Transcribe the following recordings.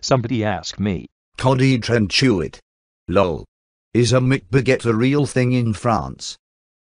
Somebody ask me. Cod eat and chew it. Lol. Is a McBaguette a real thing in France?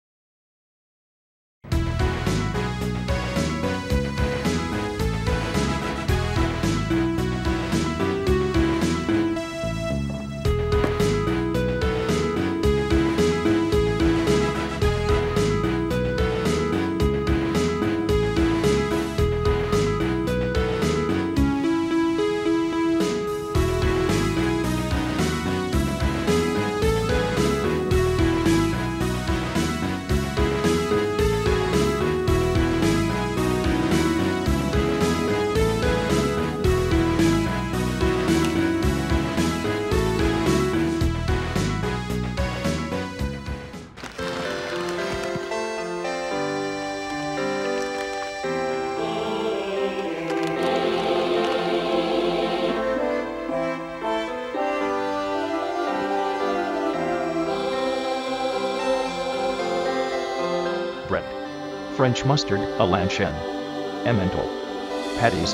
Bread. French mustard, a lanchin. Emmental. Patties.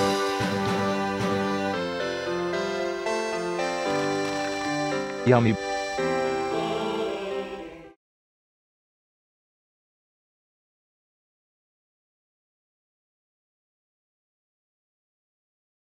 Yummy.